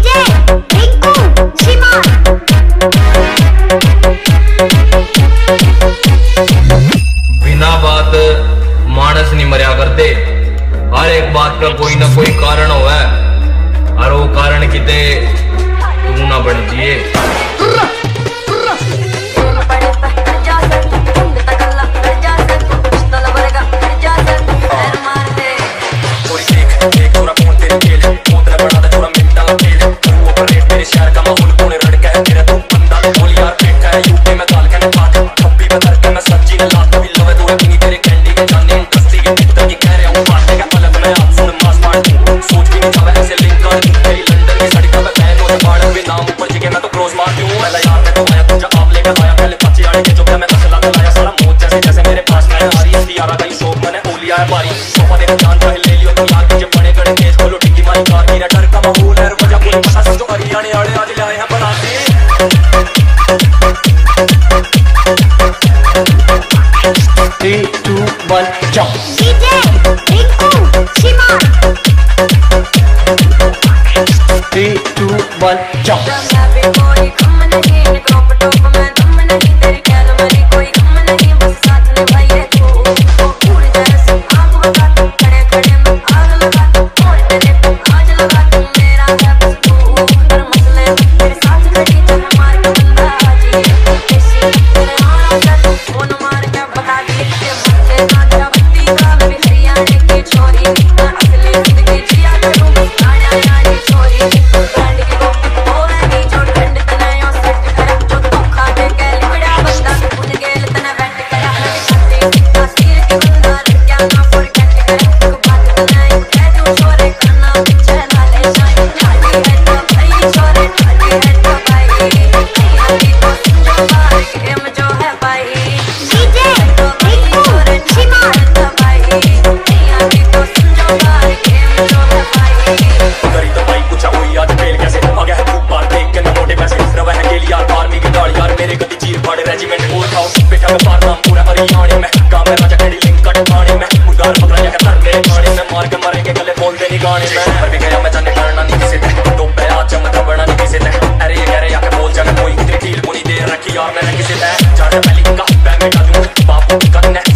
बिना बात मानस नहीं मरिया करते। हर एक बात का कोई ना कोई कारण होवे और वो कारण किते तू ना बन जिए। यार मैंने किसी ने जाने पहली का मैं मिटा दूं बापू का ने